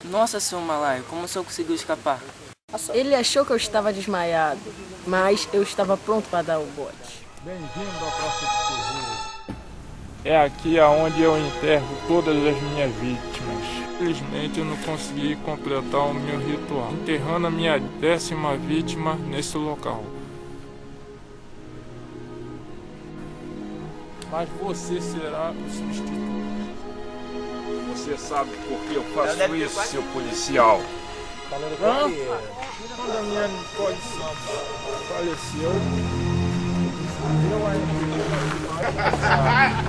Nossa, seu Malai, como o senhor conseguiu escapar? Ele achou que eu estava desmaiado, mas eu estava pronto para dar o bote. Bem-vindo à Praça do Terror. É aqui aonde eu enterro todas as minhas vítimas. Infelizmente eu não consegui completar o meu ritual, enterrando a minha 10ª vítima nesse local. Mas você será o substituto. Você sabe por que eu faço isso, seu policial? Quando a minha Nicole Santos faleceu, eu ainda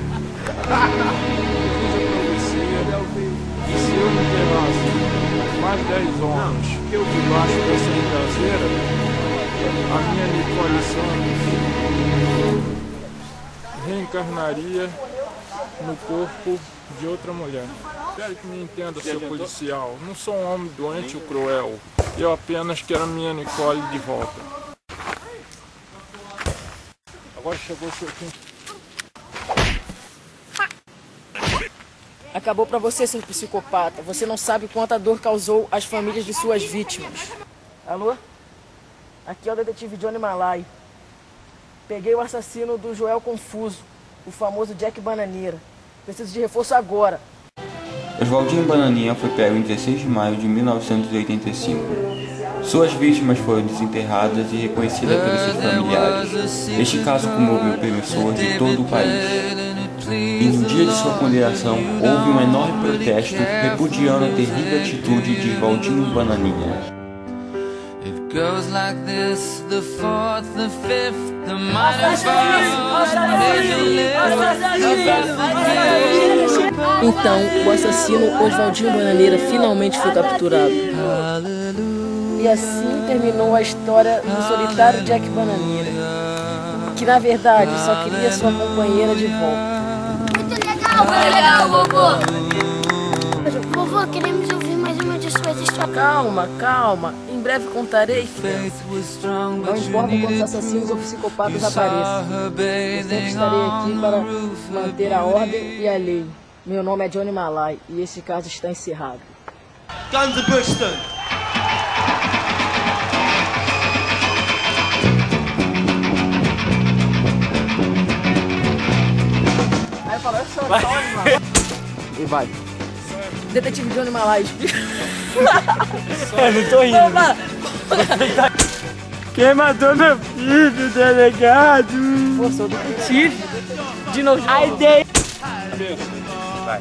e se eu me enterrasse mais 10 homens debaixo dessa encaseira, a minha Nicole Santos reencarnaria no corpo de outra mulher. Espero que me entenda, seu policial. Não sou um homem doente ou cruel. Eu apenas quero a minha Nicole de volta. Agora chegou o seu fim. Acabou pra você, seu psicopata. Você não sabe quanta dor causou às famílias de suas vítimas. Alô? Aqui é o detetive Johnny Malai. Peguei o assassino do Joel Confuso, o famoso Jack Bananeira. Preciso de reforço agora. Oswaldinho Bananinha foi pego em 16 de maio de 1985. Suas vítimas foram desenterradas e reconhecidas pelos seus familiares. Este caso comoveu pessoas de todo o país. E no dia de sua condenação, houve um enorme protesto repudiando a terrível atitude de Oswaldinho Bananinha. Goes like this, the fourth, the fifth, the minor fall. Então, o assassino Oswaldinho Bananeira finalmente foi capturado. E assim terminou a história do solitário Jack Bananeira, que na verdade só queria sua companheira de volta. Muito legal, vovô! Vovô, queremos ouvir mais uma de suas histórias. Calma, calma. Em breve contarei. Não importa quantos assassinos ou psicopatas apareçam. Eu sempre estarei aqui para manter a ordem e a lei. Meu nome é Johnny Malai e esse caso está encerrado. Guns of Buxton. Aí falou, eu sou Johnny Malai. E vai. Detetive Johnny Malai, explica. Eu não tô rindo. Quem matou meu filho, delegado? Pô, sou detetive. De novo. Ai, dei. Vai.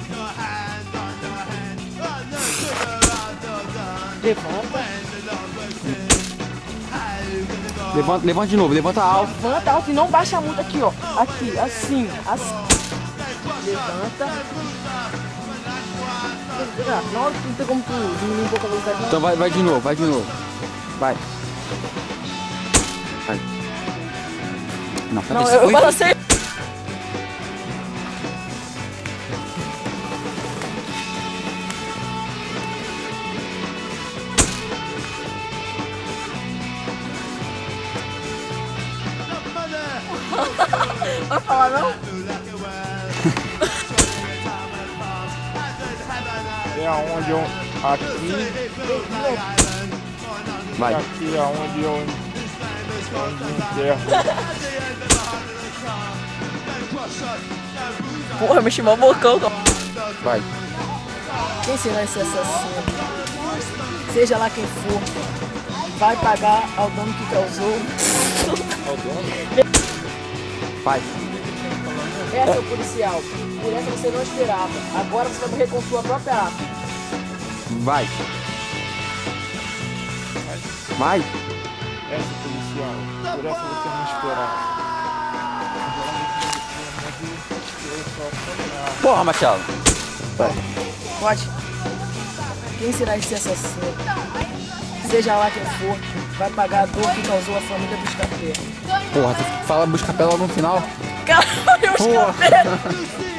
Levanta De novo, levanta alto. Levanta alto e não baixa muito aqui, ó. Aqui, assim. Levanta. Na hora que não tem como tu diminuir um pouco a velocidade. Então vai de novo, vai. Não, eu balancei. Vai falar não? É aonde eu... Aqui... Vai. Aqui é onde eu enterro. Porra, mexi mal bocão. Vai. Quem será esse assassino? Seja lá quem for, vai pagar ao dono que causou. Ao dono? Vai. Essa é o policial. Por essa você não esperava. Agora você vai morrer com sua própria arma. Vai. Essa policial. Por essa você não esperava. Porra, Machado. Vai. Pode. Quem será esse assassino? Seja lá quem for, vai pagar a dor que causou a família Buscapé. Porra, tu fala Buscapé logo no final? Calma, Buscapé!